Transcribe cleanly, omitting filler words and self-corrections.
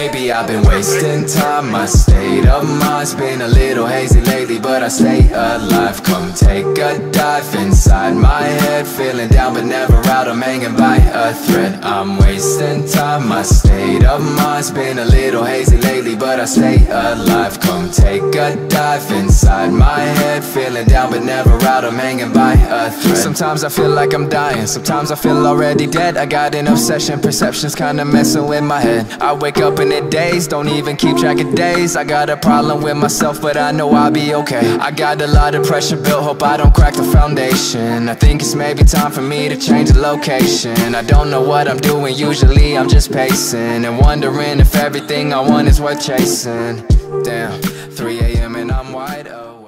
maybe I've been wasting time. My state of mind's been a little hazy lately, but I stay alive. Come take a dive inside my head, feeling down but never out, I'm hanging by a thread. I'm wasting time, my state of mind's been a little hazy lately, but I stay alive. Come take a dive inside my head, feeling down but never out, I'm hanging by a thread. Sometimes I feel like I'm dying, sometimes I feel already dead. I got an obsession, perception's kinda messing with my head. I wake up in the days, don't even keep track of days. I got a problem with myself, but I know I'll be okay. I got a lot of pressure built, hope I don't crack the foundation. I think it's maybe time for me to change the location. I don't know what I'm doing, usually I'm just pacing and wondering if everything I want is worth chasing. Damn, 3 AM and I'm wide awake.